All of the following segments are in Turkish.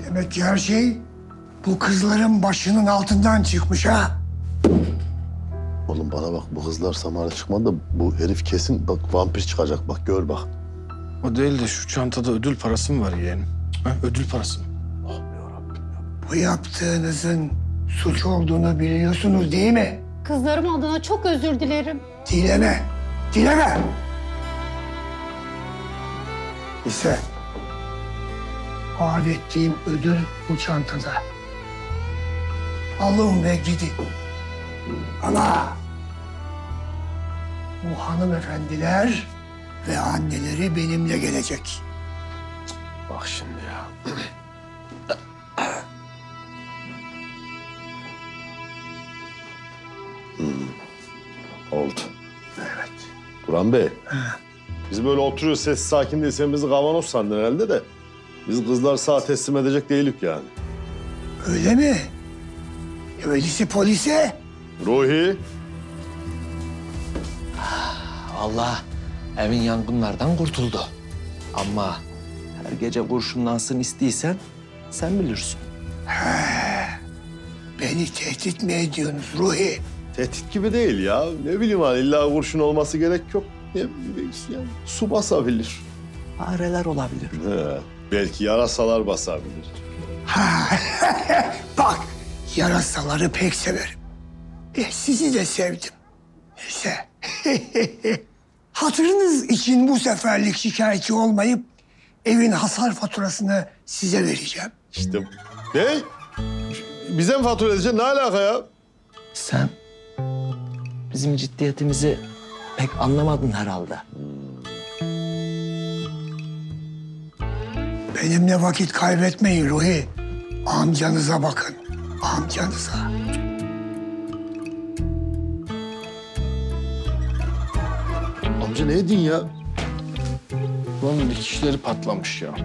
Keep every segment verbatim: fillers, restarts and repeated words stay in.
Demek ki her şey bu kızların başının altından çıkmış ha. Oğlum bana bak, bu kızlar Samara çıkmadı da bu herif kesin bak vampir çıkacak, bak gör bak. O değil de şu çantada ödül parası mı var yeğenim? Ha, ödül parası mı? Ah yarabbim ya. Bu yaptığınızın suç olduğunu biliyorsunuz değil mi? Kızlarım adına çok özür dilerim. Dileme, dileme. İse vaat ettiğim ödül bu çantada. Alın ve gidin. Ama bu hanımefendiler ve anneleri benimle gelecek. Bak şimdi ya. Oldu. Evet. Turan Bey. Biz böyle oturuyoruz sessiz sakin değil. Sen bizi kavanoz sandın herhalde de. Biz kızlar sağ teslim edecek değilik yani. Öyle mi? Öyleyse polise. Ruhi. Allah evin yangınlardan kurtuldu. Ama her gece kurşunlansın istiysen sen bilirsin. Beni tehdit mi ediyorsunuz Ruhi? Tehdit gibi değil ya. Ne bileyim hani illa kurşun olması gerek yok. Ne bileyim yani su basabilir. Fareler olabilir. He, belki yarasalar basabilir. Bak, yarasaları pek severim. E, sizi de sevdim. Neyse. Hatırınız için bu seferlik şikayetçi olmayıp evin hasar faturasını size vereceğim. İşte ne? Bize mi fatura edeceksin? Ne alaka ya? Sen bizim ciddiyetimizi pek anlamadın herhalde. Benimle vakit kaybetmeyin Ruhi. Amcanıza bakın. Amcanıza. Amca ne edin ya? Bunun dikişleri patlamış ya.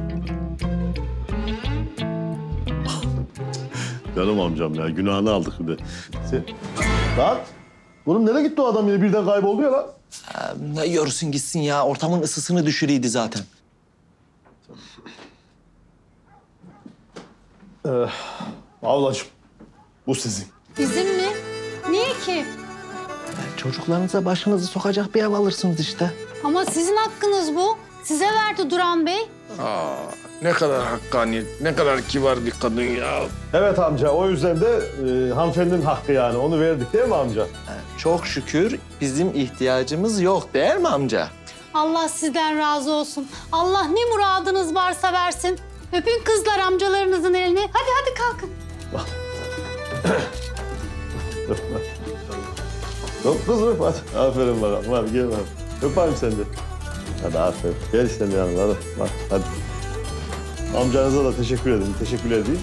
Canım amcam ya, günahını aldık bir de. Sen... Lan! Oğlum nereye gitti o adam yine birden kayboldu ya lan? Ee, ne yiyorsun gitsin ya, ortamın ısısını düşürüydü zaten. Ee, ablacığım, bu sizin. Bizim mi? Niye ki? Çocuklarınıza başınızı sokacak bir ev alırsınız işte. Ama sizin hakkınız bu. Size verdi Duran Bey. Aa, ne kadar hakkaniyet, ne kadar kibar bir kadın ya. Evet amca, o yüzden de e, hanımefendinin hakkı yani. Onu verdik değil mi amca? Çok şükür bizim ihtiyacımız yok değil mi amca? Allah sizden razı olsun. Allah ne muradınız varsa versin. Öpün kızlar amcalarınızın elini. Hadi hadi kalkın. Yok kız öp hadi. Aferin bana. Hadi gel bakalım. Öpeyim sen de. Hadi aferin. Gel sen de yanına hadi. Bak, hadi. Amcanıza da teşekkür edin. Teşekkürler edeyim.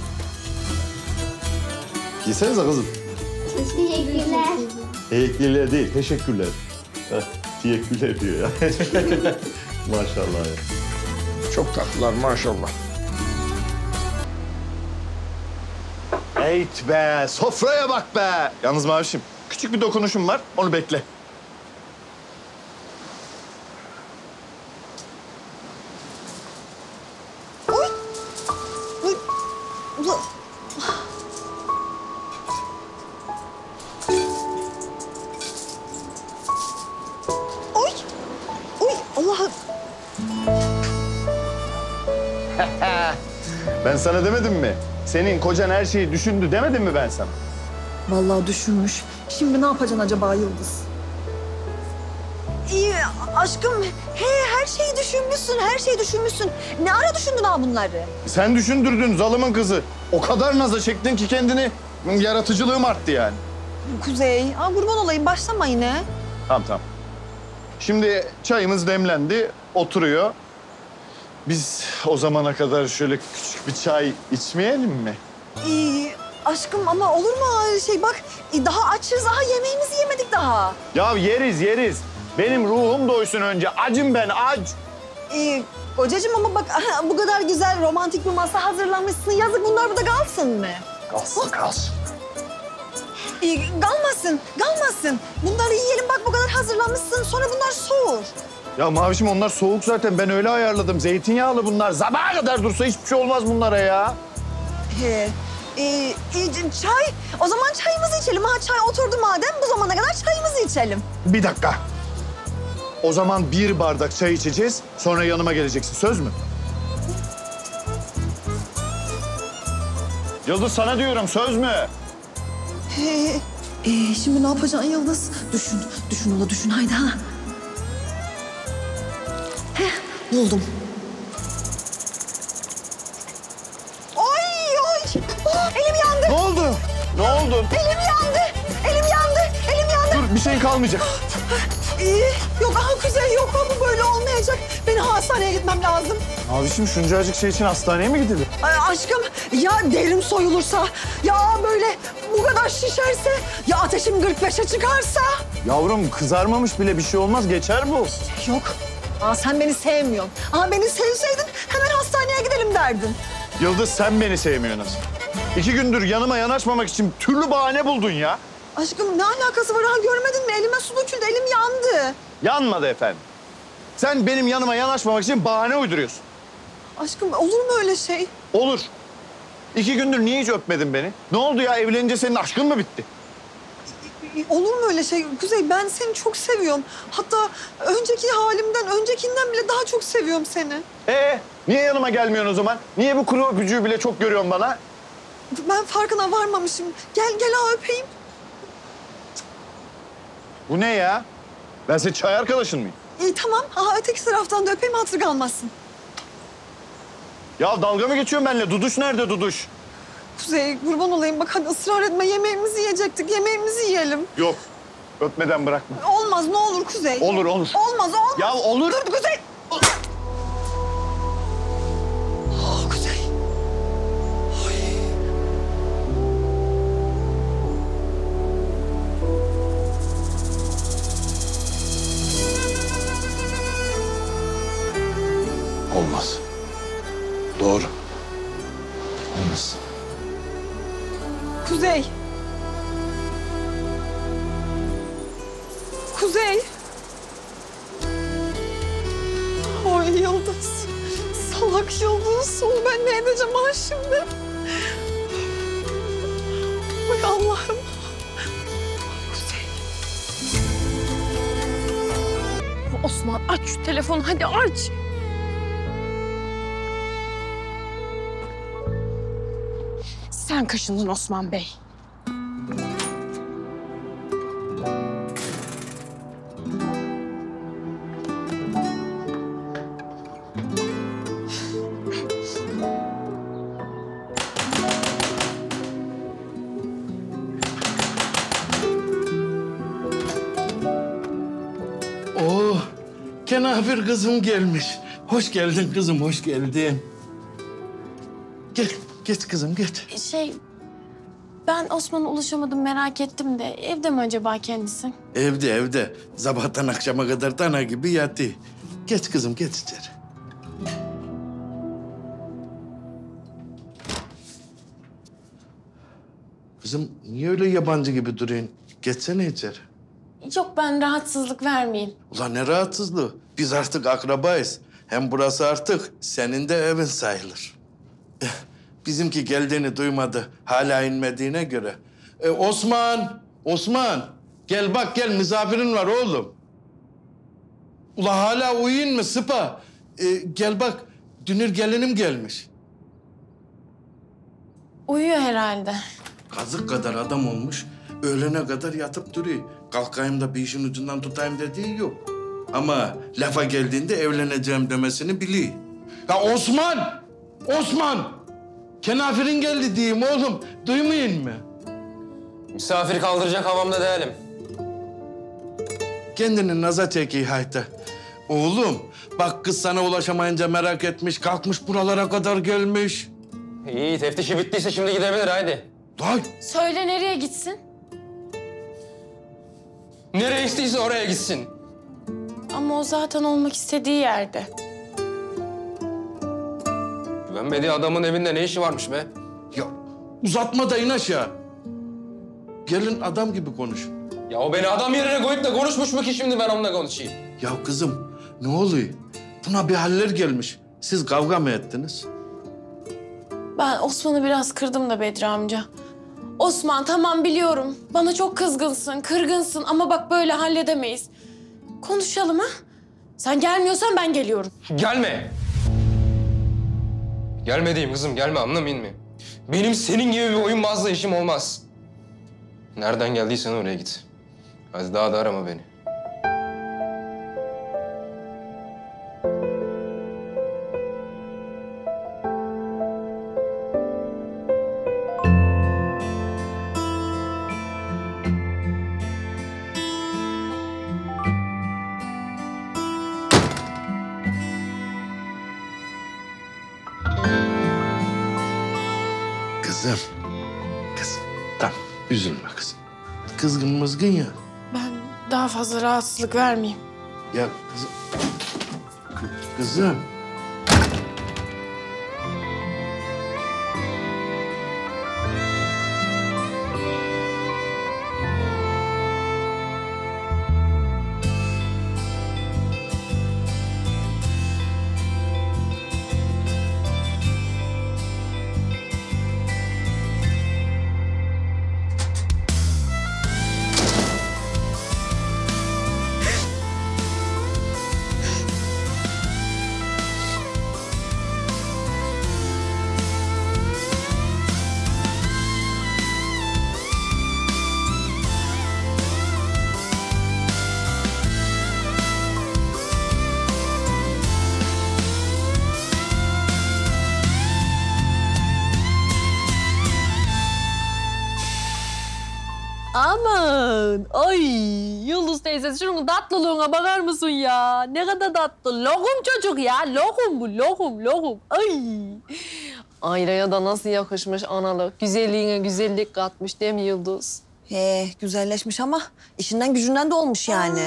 Giysenize kızım. Teşekkürler. Teşekkürler değil, teşekkürler. Heh, teşekkürler diyor ya. Maşallah ya. Çok tatlılar maşallah. Eyt be, sofraya bak be. Yalnız Mavişim, küçük bir dokunuşum var, onu bekle. Oy! Oy Allah'ım! Ben sana demedim mi? Senin kocan her şeyi düşündü demedim mi ben sana? Vallahi düşünmüş. Şimdi ne yapacaksın acaba Yıldız? İyi aşkım. He her şeyi düşünmüşsün, her şeyi düşünmüşsün. Ne ara düşündün ha bunları? Sen düşündürdün zalımın kızı. O kadar naza çektin ki kendini, yaratıcılığım arttı yani. Kuzey, aa, kurban olayım başlama yine. Tamam tamam. Şimdi çayımız demlendi, oturuyor. Biz o zamana kadar şöyle küçük bir çay içmeyelim mi? İyi aşkım ama olur mu öyle şey? Bak daha açız, aha yemeğimizi yemedik daha. Ya yeriz yeriz. Benim ruhum doysun önce. Acım ben aç. İyi kocacığım ama bak aha, bu kadar güzel romantik bir masa hazırlamışsın. Yazık bunlar burada kalsın mı? Kalsın kalsın. İyi kalmasın, kalmasın. Bunları yiyelim bak bu kadar hazırlamışsın. Sonra bunlar soğur. Ya Mavişim onlar soğuk zaten. Ben öyle ayarladım. Zeytinyağlı bunlar. Sabaha kadar dursa hiçbir şey olmaz bunlara ya. He. Ee, e, çay. O zaman çayımızı içelim. Ha çay oturdu madem bu zamana kadar çayımızı içelim. Bir dakika. O zaman bir bardak çay içeceğiz, sonra yanıma geleceksin. Söz mü? Yıldız sana diyorum, söz mü? He. Ee, şimdi ne yapacaksın Yıldız? Düşün, düşün ola düşün haydi ha. Heh, buldum. Ay ay! Oh, elim yandı. Ne oldu? Ne oldu? Elim yandı. Elim yandı. Elim yandı. Dur, bir şeyin kalmayacak. İyi. Yok aha Kuzey yok ha bu böyle olmayacak. Benim hastaneye gitmem lazım. Abiciğim şuncacık şey için hastaneye mi gidilir? Ay, aşkım ya derim soyulursa, ya böyle bu kadar şişerse, ya ateşim kırk beşe çıkarsa. Yavrum kızarmamış bile bir şey olmaz, geçer bu. Yok. Aa, sen beni sevmiyorsun. Aa, beni sevseydin hemen hastaneye gidelim derdin. Yıldız sen beni sevmiyorsun. İki gündür yanıma yanaşmamak için türlü bahane buldun ya. Aşkım ne alakası var? Ha, görmedin mi? Elime su döküldü, elim yandı. Yanmadı efendim. Sen benim yanıma yanaşmamak için bahane uyduruyorsun. Aşkım olur mu öyle şey? Olur. İki gündür niye hiç öpmedin beni? Ne oldu ya, evlenince senin aşkın mı bitti? Olur mu öyle şey? Kuzey ben seni çok seviyorum. Hatta önceki halimden, öncekinden bile daha çok seviyorum seni. Ee, niye yanıma gelmiyorsun o zaman? Niye bu kuru öpücüğü bile çok görüyorsun bana? Ben farkına varmamışım. Gel gel ha öpeyim. Bu ne ya? Ben senin çay arkadaşın mıyım? İyi tamam. Aha öteki taraftan da öpeyim hatır kalmasın. Ya dalga mı geçiyorsun benimle? Duduş nerede Duduş? Kuzey kurban olayım bak hadi ısrar etme. Yemeğimizi yiyecektik. Yemeğimizi yiyelim. Yok. Öpmeden bırakma. Olmaz ne olur Kuzey. Olur olur. Olmaz olmaz. Ya olur. Dur Kuzey. Oh, Kuzey. Ay. Olmaz. Doğru. Olmaz. Kuzey. Kuzey. Ay Yıldız. Salak Yıldız. Oğlum ben ne edeceğim ha şimdi? Ay Allah'ım. Kuzey. Osman aç şu telefonu hadi aç. Sen kaşındın Osman Bey. Oo, kenafir kızım gelmiş. Hoş geldin kızım, hoş geldin. Gel, geç kızım, geç. Şey ben Osman'a ulaşamadım merak ettim de evde mi acaba kendisi? Evde, evde. Sabahtan akşama kadar dana gibi yattı. Geç kızım, geç içeri. Kızım, niye öyle yabancı gibi duruyorsun? Geçsene içeri. Yok ben rahatsızlık vermeyeyim. Ulan ne rahatsızlığı. Biz artık akrabayız. Hem burası artık senin de evin sayılır. Eh, bizimki geldiğini duymadı. Hala inmediğine göre. E, Osman, Osman. Gel bak gel misafirin var oğlum. Ula hala uyuyun mu sıpa? E, gel bak dünür gelinim gelmiş. Uyuyor herhalde. Kazık kadar adam olmuş. Öğlene kadar yatıp duruyor. Kalkayım da bir işin ucundan tutayım dediği yok. Ama lafa geldiğinde evleneceğim demesini biliyor. Ya Osman! Osman! Kenafirin geldi diyeyim oğlum. Duymayın mı? Misafir kaldıracak havamda değilim. Kendini naza çekiyor hayta. Oğlum bak kız sana ulaşamayınca merak etmiş. Kalkmış buralara kadar gelmiş. İyi teftişi bittiyse şimdi gidebilir haydi. Vay! Söyle nereye gitsin? Nereye istiyse oraya gitsin. Ama o zaten olmak istediği yerde. Güvenmediği adamın evinde ne işi varmış be? Ya uzatma da in aşağı. Gelin adam gibi konuş. Ya o beni adam yerine koyup da konuşmuş mu ki şimdi ben onunla konuşayım? Ya kızım ne oluyor? Buna bir haller gelmiş. Siz kavga mı ettiniz? Ben Osman'ı biraz kırdım da Bedri amca. Osman tamam biliyorum. Bana çok kızgınsın, kırgınsın ama bak böyle halledemeyiz. Konuşalım ha? Sen gelmiyorsan ben geliyorum. Gelme. Gelme diyeyim kızım, gelme anlamayın mı? Benim senin gibi bir oyunbazla işim olmaz. Nereden geldiysen oraya git. Hadi daha da arama beni. Kızım. Kızım. Tamam. Üzülme kızım. Kızgın mızgın ya. Ben daha fazla rahatsızlık vermeyeyim. Ya kızım. Kı- Kızım. Aman, ay Yıldız teyze şunun tatlılığına bakar mısın ya? Ne kadar tatlı. Lokum çocuk ya, lokum bu, lokum, lokum. Ay. Ayra'ya da nasıl yakışmış analık. Güzelliğine güzellik katmış değil mi Yıldız? He, güzelleşmiş ama işinden gücünden de olmuş yani.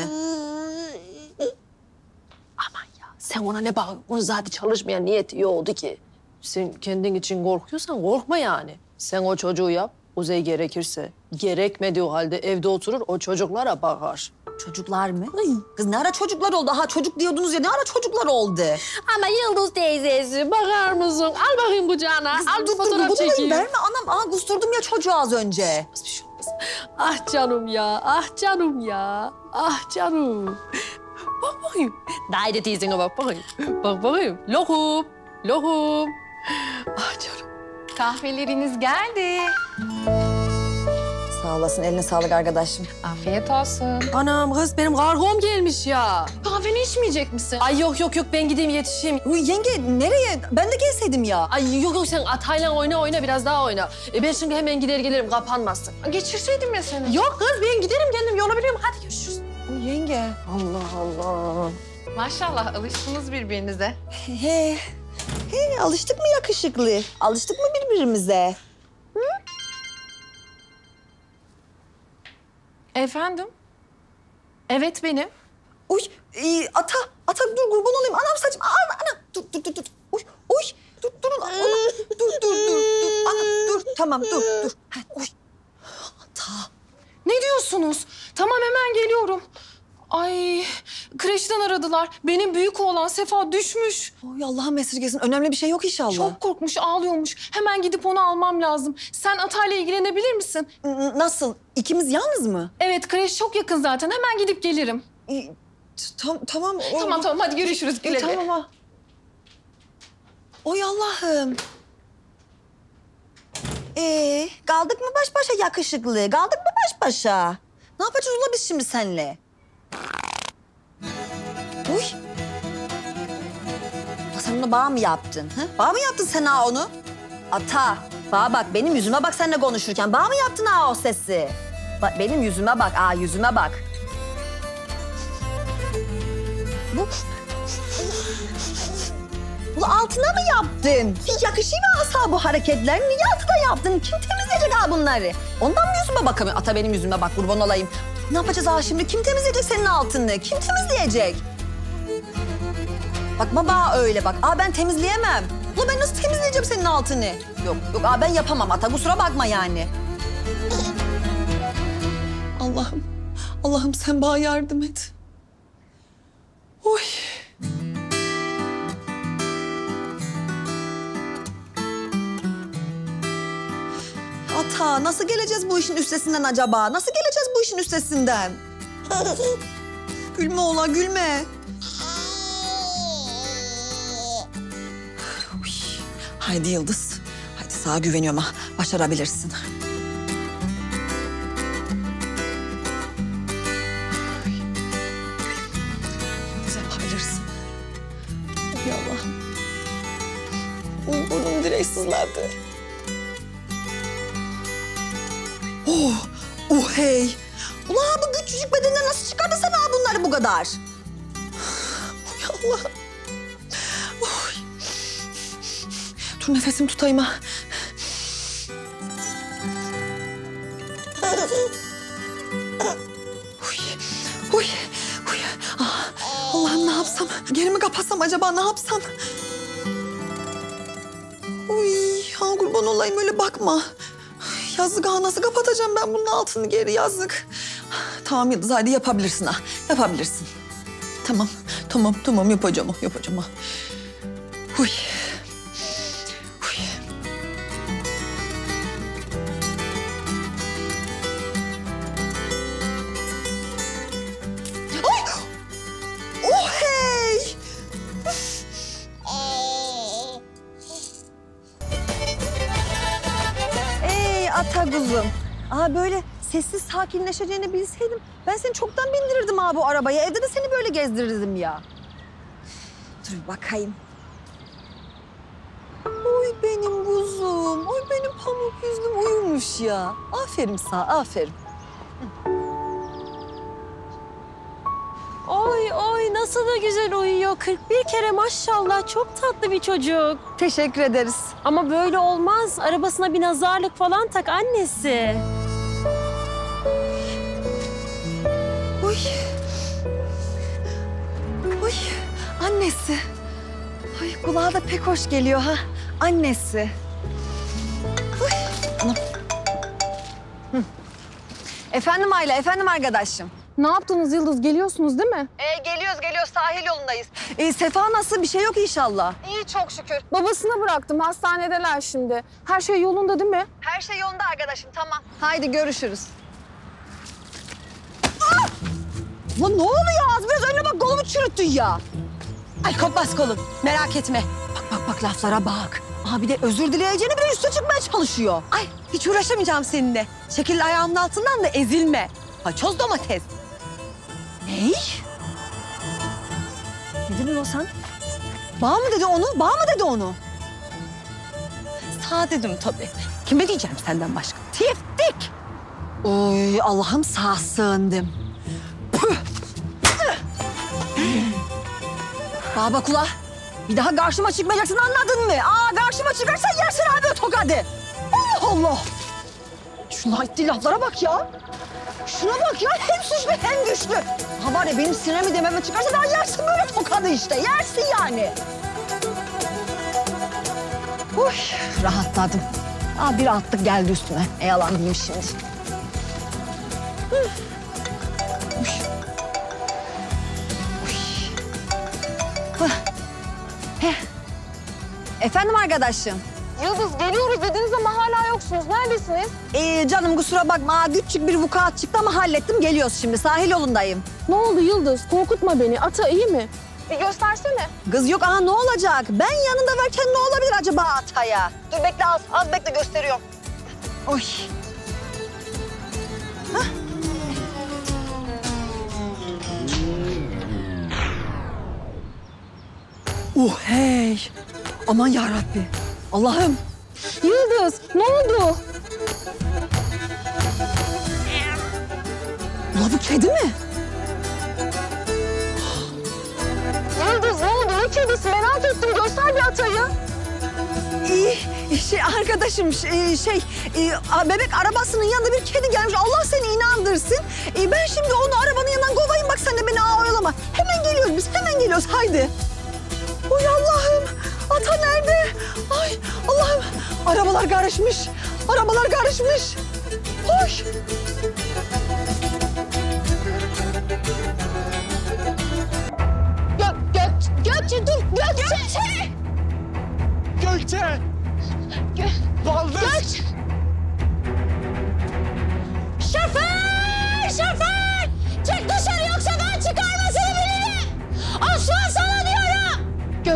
Aman ya, sen ona ne bakıyorsun? Onun zaten çalışmaya niyeti iyi oldu ki. Sen kendin için korkuyorsan korkma yani. Sen o çocuğu yap. Kuzey gerekirse, gerekmediği halde evde oturur, o çocuklara bakar. Çocuklar mı? Ay, kız ne ara çocuklar oldu? Ha çocuk diyordunuz ya, ne ara çocuklar oldu? Ama Yıldız teyzesi bakar mısın? Al bakayım kucağına, Kız, al dur, bir dur, fotoğraf bunu çekeyim. verme anam. Aha kusturdum ya çocuğu az önce. Bir şey olmaz. Ah canım ya, ah canım ya, ah canım. Bak bakayım. Haydi teyzene bak bakayım. Bak bakayım. Lokum, lokum. Ah canım. Kahveleriniz geldi. Sağ olasın, eline sağlık arkadaşım. Afiyet olsun. Anam kız benim kargom gelmiş ya. Kahveni içmeyecek misin? Ay yok yok yok ben gideyim yetişeyim. Uy, yenge nereye? Ben de gelseydim ya. Ay yok yok sen Atay'la oyna oyna biraz daha oyna. E ben şimdi hemen gider gelirim kapanmasın. Geçirseydim ya seni. Yok kız ben giderim kendim yola biliyorum. Hadi görüşürüz. Uy, yenge. Allah Allah. Maşallah alıştınız birbirinize. He. He, alıştık mı yakışıklı? Alıştık mı birbirimize? Efendim? Evet benim. Uy, e, ata, ata dur kurban olayım. Anam saçım, anam, anam. Dur, dur, dur, dur. Uy, uy, dur, durun. Anam. Dur, dur, dur, dur. Anam, dur, tamam, dur, dur. Ha, uy. Ata. Ne diyorsunuz? Tamam hemen geliyorum. Ay kreşten aradılar. Benim büyük oğlan Sefa düşmüş. Oy Allah'ım esirgesin. Önemli bir şey yok inşallah. Çok korkmuş, ağlıyormuş. Hemen gidip onu almam lazım. Sen Atay'la ilgilenebilir misin? N- Nasıl? İkimiz yalnız mı? Evet, kreş çok yakın zaten. Hemen gidip gelirim. E, tam, tamam. o- Tamam tamam, hadi görüşürüz. Güle E, güle. tamam ha. Oy Allah'ım. Ee, kaldık mı baş başa yakışıklı? Kaldık mı baş başa? Ne yapacağız ula biz şimdi seninle? Uy. Ula sen onu bağ mı yaptın? Ha? Bağ mı yaptın sen ha onu? Ata, bağ bak benim yüzüme bak seninle konuşurken. Bağ mı yaptın ha o sesi? Bak benim yüzüme bak, aa yüzüme bak. Bu... Ula altına mı yaptın? Hiç yakışıyor mu asa bu hareketler? Niye altına yaptın? Kim temizleyecek ha bunları? Ondan mı yüzüme bakamıyor? Ata benim yüzüme bak kurban olayım. Ne yapacağız ha şimdi? Kim temizleyecek senin altını? Kim temizleyecek? Bak baba öyle bak. Aa ben temizleyemem. Ula ben nasıl temizleyeceğim senin altını? Yok yok aa ben yapamam Ata kusura bakma yani. Allah'ım. Allah'ım sen bana yardım et. Oy. ata nasıl geleceğiz bu işin üstesinden acaba? Nasıl geleceğiz bu işin üstesinden? Gülme ola gülme. Uy, haydi Yıldız. Haydi sana güveniyorum ha. Başarabilirsin. Yıldız yapabilirsin. Ya Allah'ım. Uy, burnum direkt sızladı. Oh, oh hey. Ulan bu küçücük bedenden nasıl çıkardın sen ha bunları bu kadar? Oy Allah. Oy. Dur nefesimi tutayım ha. Uy, uy, uy. Ah, Allah'ım ne yapsam? Geri mi kapatsam acaba ne yapsam? Uy, ha kurban olayım öyle bakma. Yazık ha nasıl kapatacağım ben bunun altını geri yazık. Tamam Yıldız hadi yapabilirsin ha. Yapabilirsin. Tamam tamam tamam yapacağım ha yapacağım ha. Huy. Huy. Ay! Oh hey! Ey ata kuzum. Aa böyle sessiz sakinleşeceğini bilseydim ben seni çoktan bindirirdim abi bu arabaya. Evde de seni böyle gezdirirdim ya. Dur bir bakayım. Oy benim kuzum. Oy benim pamuk yüzlüm uyumuş ya. Aferin sana aferin. Oy oy nasıl da güzel uyuyor. kırk bir kere maşallah çok tatlı bir çocuk. Teşekkür ederiz. Ama böyle olmaz. Arabasına bir nazarlık falan tak annesi. Uy. Uy. Annesi. Ay kulağa da pek hoş geliyor ha. Annesi. Uy. Anam. Hı. Efendim Ayla, efendim arkadaşım. Ne yaptınız Yıldız? Geliyorsunuz değil mi? Ee, geliyoruz, geliyoruz. Sahil yolundayız. Ee, Sefa nasıl? Bir şey yok inşallah. İyi çok şükür. Babasına bıraktım. Hastanedeler şimdi. Her şey yolunda değil mi? Her şey yolunda arkadaşım, tamam. Haydi görüşürüz. Aa! Lan ne oluyor? Az biraz önüne bak, kolumu çürüttün ya. Ay kopmaz kolum. Merak etme. Bak bak bak laflara bak. Aha bir de özür dileyeceğini bir de üste çıkmaya çalışıyor. Ay hiç uğraşamayacağım seninle. Şekil ayağımın altından da ezilme. Paçoz domates. Ney? Ne dedin o sen? Bağ mı dedi onu? Bağ mı dedi onu? Sağ dedim tabii. Kime diyeceğim senden başka? Tiftik! Oy Allah'ım sağ sığındım. Püh! Bana bak ula. Bir daha karşıma çıkmayacaksın anladın mı? Aa karşıma çıkarsan yersin abi o tokadı. Allah Allah! Şuna ettiği laflara bak ya. Şuna bak ya hem suçlu hem güçlü. Ha var ya benim sinirimi dememe çıkarsa daha yersin böyle tokadı işte. Yersin yani. Uy rahatladım. Aa bir rahatlık geldi üstüme. E yalan diyeyim şimdi. Uy. Uy. Uy. Heh. Efendim arkadaşım. Yıldız geliyoruz dediniz ama hala yoksunuz. Neredesiniz? Ee, canım kusura bakma küçük bir vukuat çıktı ama hallettim. Geliyoruz şimdi sahil yolundayım. Ne oldu Yıldız? Korkutma beni. Ata iyi mi? Bir göstersene. Kız yok aha ne olacak? Ben yanında varken ne olabilir acaba Ata'ya? Dur bekle az, az bekle gösteriyorum. Oy. Hah. Uh hey. Aman yarabbi. Allah'ım. Yıldız ne oldu? Ula bu kedi mi? Yıldız ne oldu? Ne kedisi? Merak ettim. Göster bir Ata'yı. Ee, şey arkadaşım şey, şey e, bebek arabasının yanında bir kedi gelmiş. Allah seni inandırsın. E, ben şimdi onu arabanın yanından kovayım. Bak sen de beni aa, oyalama. Hemen geliyoruz biz. Hemen geliyoruz. Haydi. Oy Allah'ım. Ata nerede? Ay Allah'ım. Arabalar karışmış. Arabalar karışmış. Hoş. Gök, Gök, Gökçe dur. Gökçe. Gökçe! Gö Baldız! Gökçe.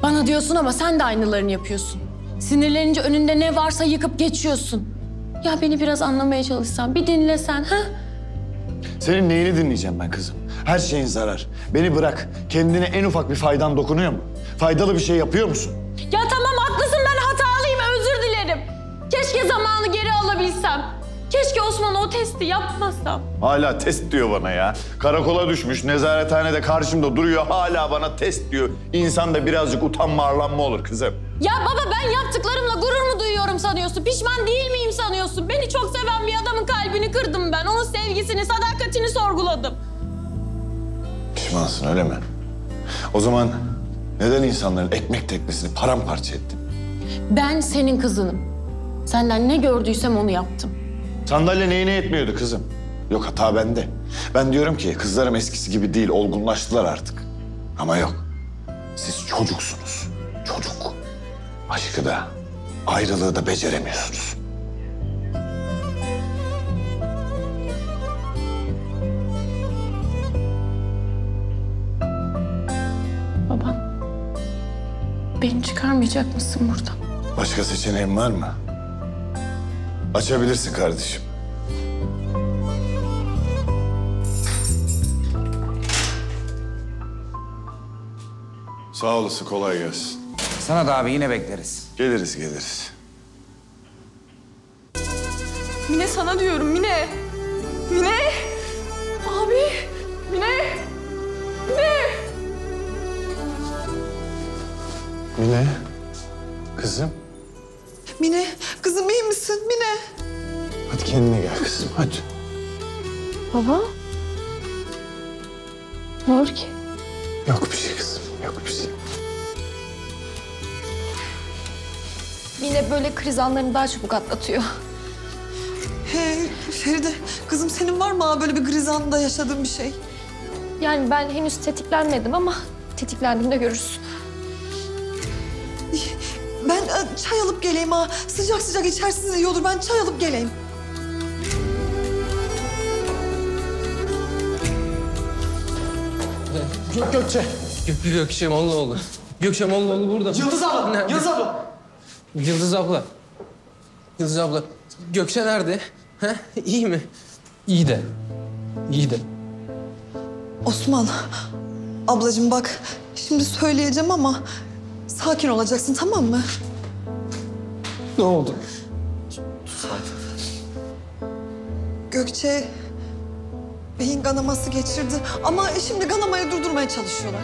Bana diyorsun ama sen de aynılarını yapıyorsun. Sinirlenince önünde ne varsa yıkıp geçiyorsun. Ya beni biraz anlamaya çalışsan, bir dinlesen ha? Senin neyini dinleyeceğim ben kızım? Her şeyin zarar. Beni bırak. Kendine en ufak bir faydan dokunuyor mu? Faydalı bir şey yapıyor musun? Ya tamam haklısın, ben hatalıyım, özür dilerim. Keşke zamanı geri alabilsem. Keşke Osman'a o testi yapmasam. Hala test diyor bana ya. Karakola düşmüş, nezarethanede karşımda duruyor. Hala bana test diyor. İnsan da birazcık utanma, arlanma olur kızım. Ya baba, ben yaptıklarımla gurur mu duyuyorum sanıyorsun? Pişman değil miyim sanıyorsun? Beni çok seven bir adamın kalbini kırdım ben. Onun sevgisini, sadakatini sorguladım. Pişmansın öyle mi? O zaman neden insanların ekmek teknesini paramparça ettin? Ben senin kızınım. Senden ne gördüysem onu yaptım. Sandalye neyine yetmiyordu kızım? Yok, hata bende. Ben diyorum ki kızlarım eskisi gibi değil, olgunlaştılar artık. Ama yok. Siz çocuksunuz. Çocuk. Aşkı da, ayrılığı da beceremiyorsunuz. Baba, beni çıkarmayacak mısın buradan? Başka seçeneğin var mı? Açabilirsin kardeşim. Sağ olasın, kolay gelsin. Sana da abi yine bekleriz. Geliriz, geliriz. Mine sana diyorum, Mine. Mine! Abi! Mine! Mine! Mine, kızım. Mine, kızım iyi misin? Mine. Hadi kendine gel kızım, hadi. Baba? Ne olur ki? Yok bir şey kızım, yok bir şey. Yine böyle kriz anlarını daha çabuk atlatıyor. He, Feride, kızım senin var mı ha böyle bir kriz anında yaşadığın bir şey? Yani ben henüz tetiklenmedim ama tetiklendiğimde görürsün. Ben e, çay alıp geleyim ha. Sıcak sıcak içersiniz iyi olur. Ben çay alıp geleyim. Gök Gökçe. Gök Gökçe Mollaoğlu. Gökçe Mollaoğlu burada. Yıldız abla, Nerede? Yıldız abla. Yıldız abla. Yıldız abla. Gökçe nerede? He? İyi mi? İyi de. İyi de. Osman, ablacığım bak şimdi söyleyeceğim ama sakin olacaksın, tamam mı? Ne oldu? Gökçe beyin kanaması geçirdi ama şimdi kanamayı durdurmaya çalışıyorlar.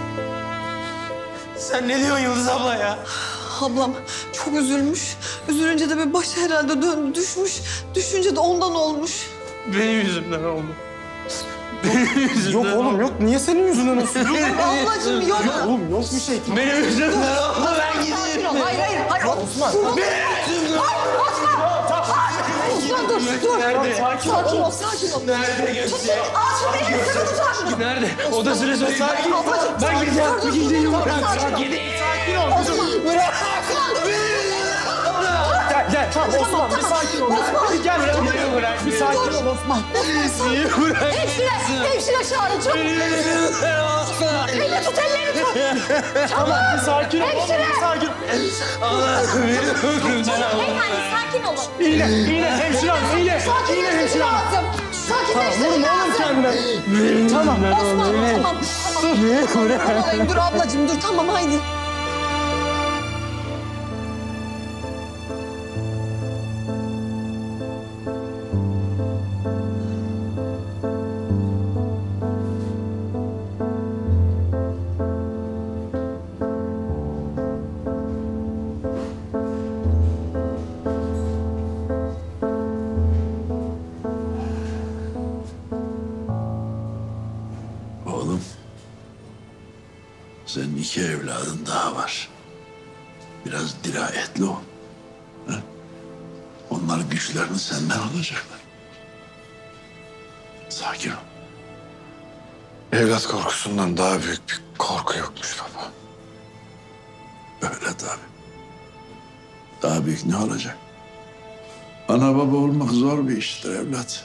Sen ne diyorsun Yıldız abla ya? Ablam çok üzülmüş. Üzülünce de bir başı herhalde döndü, düşmüş. Düşünce de ondan olmuş. Benim yüzümden oldu. Benim yüzümden Yok oğlum yok. Niye senin yüzünden olsun? Yok ablacığım yok. Yok oğlum yok bir şey. Benim yüzümden oldu. Ben Sakin gideyim. ol. Hayır hayır. hayır. Osman. Benim yüzümden. Osman dur dur. Nerede? Sakin ol sakin ol. Nerede Gökçe? Ağzını elini sıkı tut. Nerede? Odasına söyle. Sakin ol. Ben gideceğim. Bir gideyim. Bırak. Gideyim. Sakin ol. Bırak. Gel gel tamam Osman bir sakin ol. Bir gel buraya. Beni bırak. Bir sakin ol Osman. Beni bırak. Hemşire, hemşire çağıracağım. Elini tut, elini tut. Tamam bir sakin ol. Hemşire. Bir sakin ol. Allah beni öldürürsen Allah. Beyefendi sakin olun. İğne, iğne hemşire hanım, iğne. Sakin İğne olun hemşire hanım. lazım. Sakinleştirin Vurma oğlum lazım. kendine. Tamam. Osman tamam. Tamam. Dur ablacığım dur tamam haydi. Oğlum, senin iki evladın daha var. Biraz dirayetli ol. Ha? Onlar güçlerini senden alacaklar. Sakin ol. Evlat korkusundan daha büyük bir korku yokmuş baba. Öyle tabii. Daha büyük ne olacak? Ana baba olmak zor bir iştir evlat.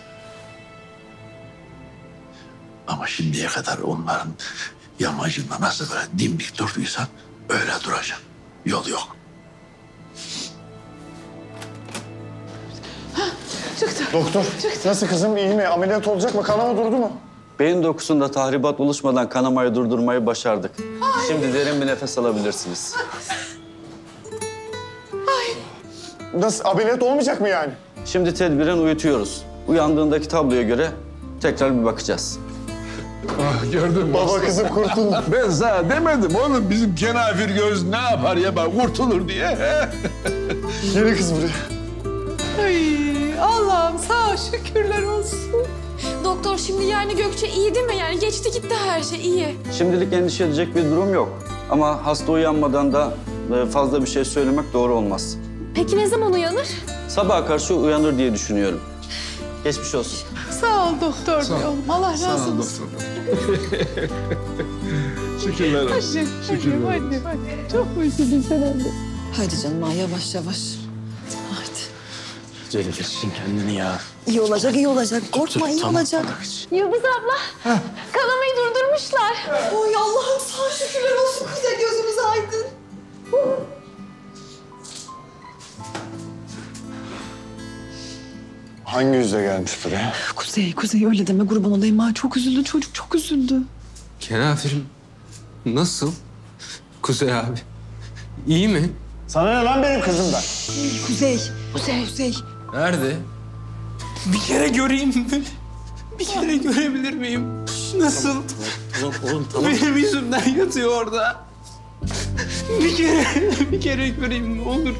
Ama şimdiye kadar onların yamacında nasıl böyle dimdik durduysan Öyle duracaksın. Yol yok. Çıktı. Doktor, nasıl kızım? İyi mi? Ameliyat olacak mı? Kanama durdu mu? Beyin dokusunda tahribat oluşmadan kanamayı durdurmayı başardık. Şimdi derin bir nefes alabilirsiniz. Nasıl? Ameliyat olmayacak mı yani? Şimdi tedbiren uyutuyoruz. Uyandığındaki tabloya göre tekrar bir bakacağız. Ah, gördün mü? Baba kızım kurtuldu. Ben sana demedim oğlum bizim kenafir göz ne yapar ya ben kurtulur diye. Gel kız buraya. Ay Allah'ım sağ ol, şükürler olsun. Doktor şimdi yani Gökçe iyi değil mi? Yani geçti gitti her şey iyi. Şimdilik endişe edecek bir durum yok. Ama hasta uyanmadan da fazla bir şey söylemek doğru olmaz. Peki ne zaman uyanır? Sabaha karşı uyanır diye düşünüyorum. Geçmiş olsun. Sağ ol doktor bey oğlum. Allah razı olsun. Şükürler olsun. Hadi, Şükürler hadi, olsun. hadi, hadi. Çok üzüldüm sen anne. Haydi canım ha, yavaş yavaş. Haydi. Celal'sin kendini ya. İyi olacak, iyi olacak. Korkma, iyi olacak. Yıldız abla, kanamayı durdurmuşlar. Oy Allah'ım sağ şükürler olsun. Kuzey gözümüz aydın. Hangi yüzle gelmiş buraya? Kuzey, Kuzey öyle deme kurban olayım ha. Çok üzüldü çocuk, çok üzüldü. Kenafirim nasıl? Kuzey abi. İyi mi? Sana ne lan benim kızımdan? Kuzey, Kuzey, Kuzey. Nerede? Bir kere göreyim mi? Bir kere görebilir miyim? Nasıl? Tamam oğlum tamam. Benim yüzümden yatıyor orada. Bir kere, bir kere göreyim ne olur.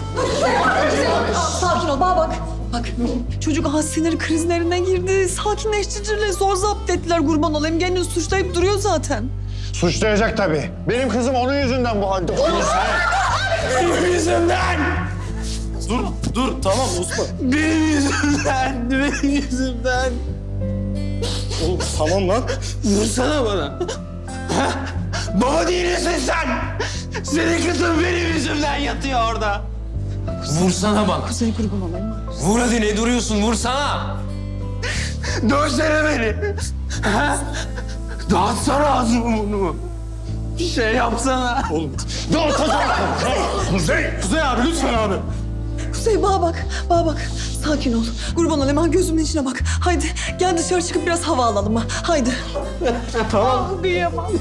Sakin ol, bana bak. Bak, çocuk aha sinir krizlerine girdi. Sakinleştiriciyle zor zapt ettiler kurban olayım. Kendini suçlayıp duruyor zaten. Suçlayacak tabii. Benim kızım onun yüzünden bu halde. Benim yüzümden! Dur, dur tamam Osman. Benim yüzümden, benim yüzümden. Oğlum tamam lan. Vursana bana. Ha? Baba değil misin sen? Senin kızın benim yüzümden yatıyor orada. Vursana bana. Kuzey kurban olayım. Vur hadi ne duruyorsun vursana. Dövsene beni. Ha? Dağıtsana ağzımı bunu. Bir şey yapsana. Oğlum. Dağıtacağım. Kuzey. Kuzey abi lütfen abi. Kuzey bana bak, bana bak. Sakin ol. Kurban olayım ha, gözümün içine bak. Haydi gel dışarı çıkıp biraz hava alalım ha. Haydi. Tamam. Ah, kıyamam.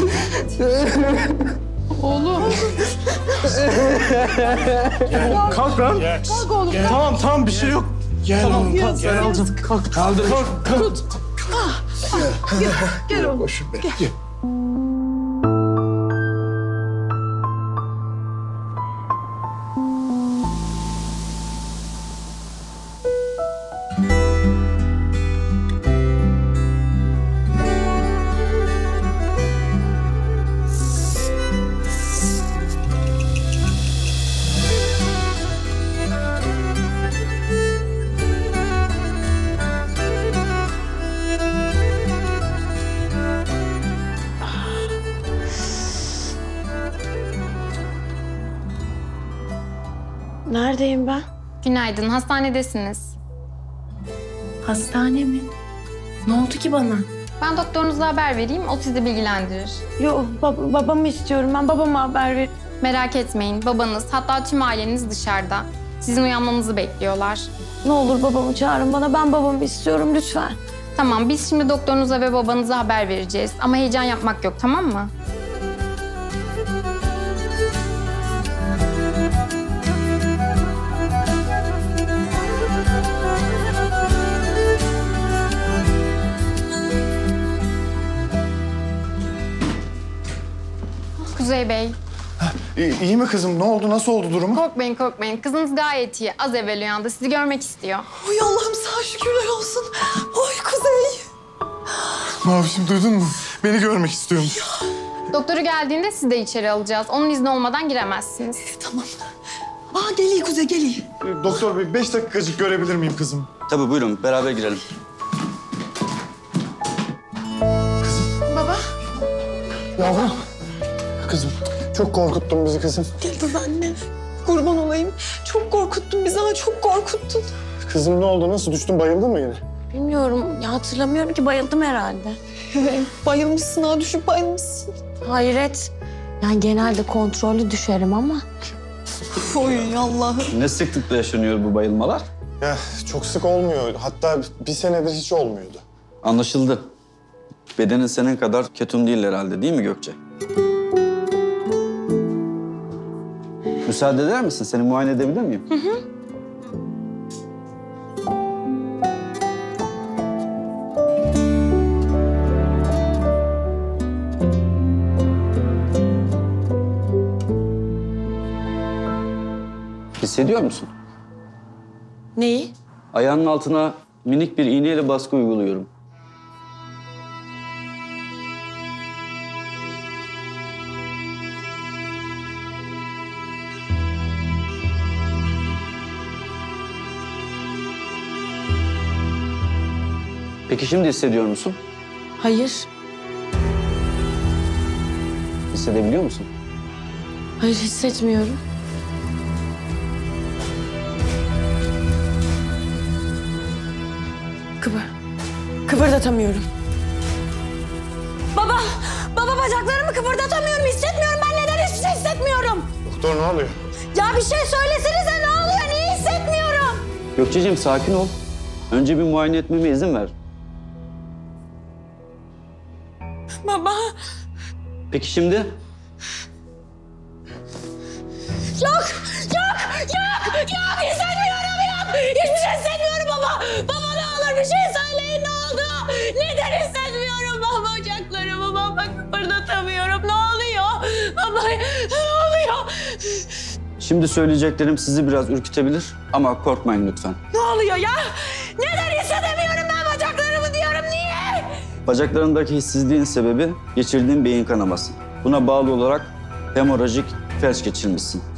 Oğlum. Gel, kalk lan. Kalk oğlum. Gel. Tamam tamam bir şey yok. Gel Tamam, oğlum kalk. gel, Ben gel. alacağım. Kalk. Kaldır. Kalk. kalk. Tut. Ah, gel, gel oğlum. Boşum be. Gel. Neredeyim ben? Günaydın, hastanedesiniz. Hastane mi? Ne oldu ki bana? Ben doktorunuza haber vereyim, o sizi bilgilendirir. Yok bab- babamı istiyorum ben babama haber ver. Merak etmeyin, babanız hatta tüm aileniz dışarıda. Sizin uyanmanızı bekliyorlar. Ne olur babamı çağırın bana ben babamı istiyorum lütfen. Tamam, biz şimdi doktorunuza ve babanıza haber vereceğiz. Ama heyecan yapmak yok, tamam mı? Kuzey Bey, İyi, iyi mi kızım? Ne oldu? Nasıl oldu durumu? korkmayın korkmayın. Kızınız gayet iyi. Az evvel uyandı. Sizi görmek istiyor. Oy Allah'ım sağ şükürler olsun. Oy Kuzey. Mavişim duydun mu? Beni görmek istiyormuş. Doktoru geldiğinde sizi de içeri alacağız. Onun izni olmadan giremezsiniz. Tamam. Aa geliyor Kuzey geliyor. Ee, Doktor bey beş dakikacık görebilir miyim kızım? Tabii buyurun, beraber girelim. Baba. Yavrum. Kızım çok korkuttun bizi kızım. Yıldız anne. Kurban olayım. Çok korkuttun bizi ha, çok korkuttun. Kızım ne oldu? Nasıl düştün? Bayıldın mı yine? Bilmiyorum ya hatırlamıyorum ki bayıldım herhalde. Bayılmışsın ha, düşüp bayılmışsın. Hayret. Yani genelde kontrollü düşerim ama. Oy Allah'ım. Ne sıklıkla yaşanıyor bu bayılmalar? Ya çok sık olmuyor. Hatta bir senedir hiç olmuyordu. Anlaşıldı. Bedenin senin kadar ketum değil herhalde, değil mi Gökçe? Müsaade eder misin? Seni muayene edebilir miyim? Hı hı. Hissediyor musun? Neyi? Ayağının altına minik bir iğneyle baskı uyguluyorum. Peki şimdi hissediyor musun? Hayır. Hissedebiliyor musun? Hayır hissetmiyorum. Kıpır. Kıpırdatamıyorum. Baba! Baba bacaklarımı kıpırdatamıyorum. Hissetmiyorum. Ben neden hiçbir şey hissetmiyorum? Doktor ne oluyor? Ya bir şey söylesenize ne oluyor? Niye hissetmiyorum? Gökçeciğim sakin ol. Önce bir muayene etmeme izin ver. Baba! Peki şimdi? Yok! Yok! Yok! Yok! Hissetmiyorum yok! Hiçbir şey hissetmiyorum baba! Baba ne olur bir şey söyleyin ne oldu? Neden hissetmiyorum baba bacaklarımı? Baba kıpırdatamıyorum. Ne oluyor? Baba ne oluyor? Şimdi söyleyeceklerim sizi biraz ürkütebilir ama korkmayın lütfen. Ne oluyor ya? Neden hissedemiyorum ben bacaklarımı diyorum niye? Bacaklarındaki hissizliğin sebebi geçirdiğin beyin kanaması. Buna bağlı olarak hemorajik felç geçirmişsin.